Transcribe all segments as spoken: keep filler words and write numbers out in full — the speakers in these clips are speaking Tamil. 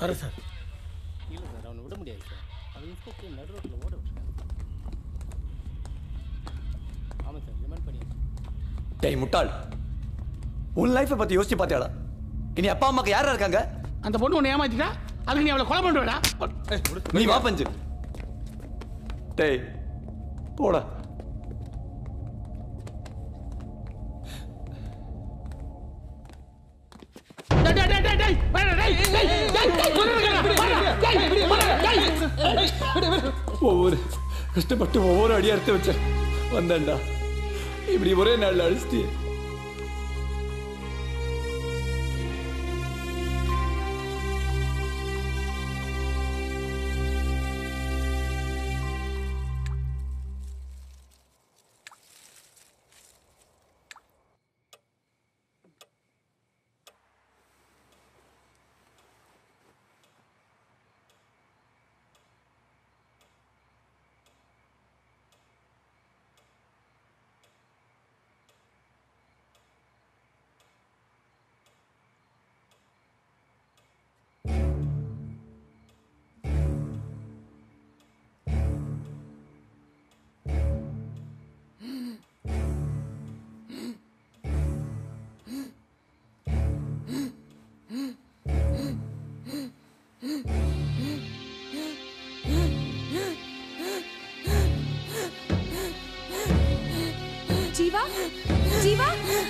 வர சார். இல்லை சார், அவனை விட முடியாது சார். அது இன்ஸ்பெக்டர் நடு ரோட்டில் ஓட விட்டாங்க. ஆமாம் சார், ரிமைண்ட் பண்ணி. டேய் முட்டாள், உன் லைஃப்பை பற்றி யோசிச்சு பார்த்தியாடா? இனி அப்பா அம்மாக்கு யாரா இருக்காங்க? அந்த பொண்ணு உன்னை ஏமாத்திட்டா, அதுக்கு நீ அவளை கொலை பண்ணுவேடா? நீ வா பஞ்சு. டேய் போடா. ஒவ்வொரு கஷ்டப்பட்டு ஒவ்வொரு அடியா எடுத்து வச்சேன் வந்தேன்டா. இப்படி ஒரே நாள்ல அடிச்சிட்டியே. जीवा जीवा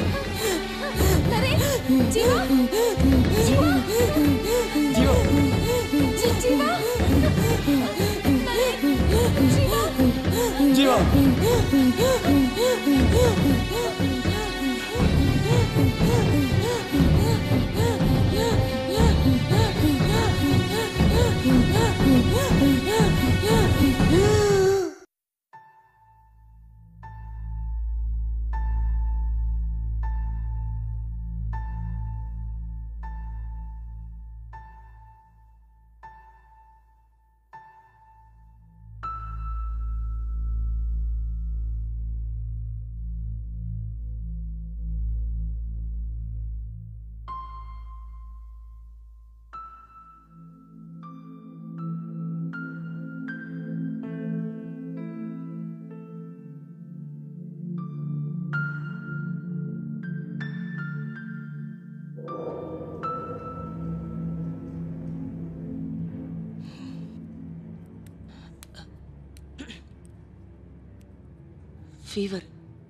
नरेश जीवा जीवा जीवा जीवा नरेश जीवा ஃபீவர்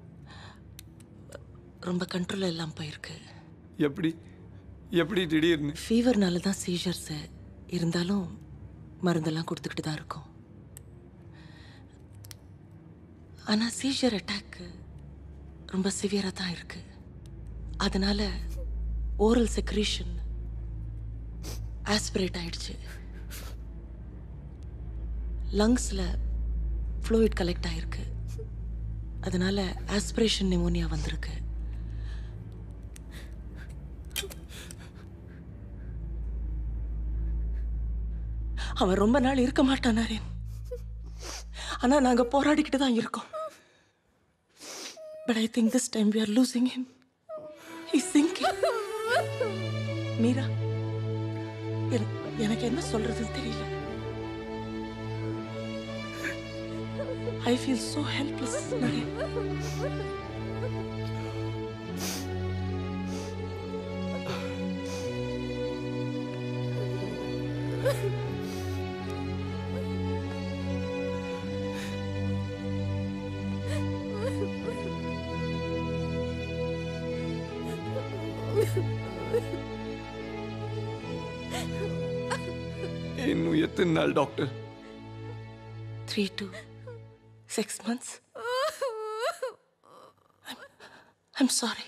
ரொம்ப கண்ட்ரோல் இல்லாமல் போயிருக்கு. எப்படி எப்படி திடீர்னு? ஃபீவர்னால தான் சீஜர்ஸு, இருந்தாலும் மருந்தெல்லாம் கொடுத்துக்கிட்டு தான் இருக்கும். ஆனால் சீஜர் அட்டாக்கு ரொம்ப சிவியராக தான் இருக்கு. அதனால ஓரல் செக்ரீஷன் ஆஸ்பிரேட் ஆயிடுச்சு. லங்ஸில் ஃப்ளூயிட் கலெக்ட் ஆயிருக்கு. அதனால ஆஸ்பிரேஷன் நிமோனியா வந்திருக்கு. அவன் ரொம்ப நாள் இருக்க மாட்டான் நரேன். ஆனா நாங்க போராடிக்கிட்டு தான் இருக்கோம். But I think this time we are losing him. He's sinking. Meera, எனக்கு என்ன சொல்றதுன்னு தெரியல. I feel so helpless, Naren. இன்னும் எத்தனை நாள் doctor? Three to six months. I'm, I'm sorry.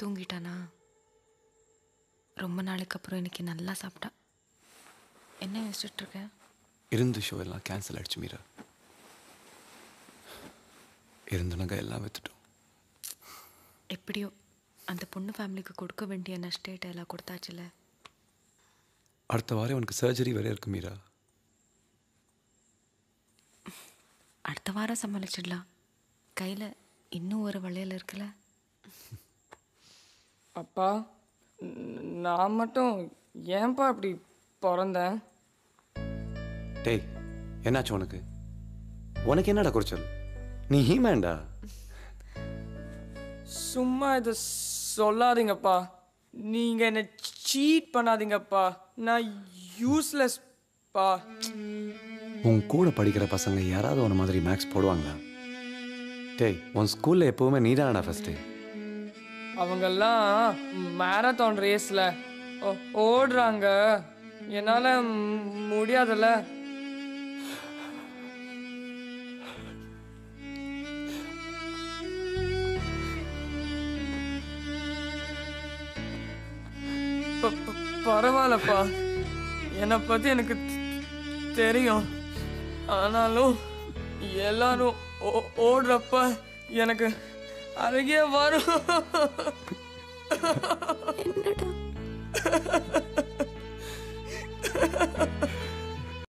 தூங்கிட்டானா? ரொம்ப நாளைக்கு அப்புறம் இன்னைக்கு நல்லா சாப்பிட்டா. என்ன யோசிச்சுட்டு இருக்க? இருந்த ஷோ எல்லாம் கேன்சல் ஆயிடுச்சு மீரா. இருந்தனங்க எல்லாம் வித்துட்டோம். எப்படியோ அந்த பொண்ணு ஃபேமிலிக்கு கொடுக்க வேண்டிய நஷ்டேட்டை எல்லாம் கொடுத்தாச்சுல. அடுத்த வாரம் உனக்கு சர்ஜரி வேற இருக்கு மீரா. அடுத்த வாரம் சமாளிச்சிடலாம். கையில் இன்னும் ஒரு வளையல் இருக்குல்ல. அப்பா, நான் மட்டும் ஏன்பா இப்படி பிறந்தேன்? டேய், என்னாச்சு உனக்கு? உனக்கு என்னடா குறைச்சல்? நீ ஹீமேன்டா. சும்மா இதை சொல்லாதீங்கப்பா. நீங்கள் என்னை சீட் பண்ணாதீங்கப்பா. நான் யூஸ்லெஸ்ப்பா. உன் கூட படிக்கிற பசங்க யாராவது உன மாதிரி மேக்ஸ் போடுவாங்களா? டேய், உன் ஸ்கூலில் எப்போவுமே நீ தானடா ஃபஸ்ட்டு. அவங்கெல்லாம் மேரத்தான் ரேஸில் ஓடுறாங்க, என்னால் முடியாதுல்ல. பரவாயில்லப்பா, என்னை பற்றி எனக்கு தெரியும். ஆனாலும் எல்லாரும் ஓடுறப்ப எனக்கு அருகே வரும். என்னடா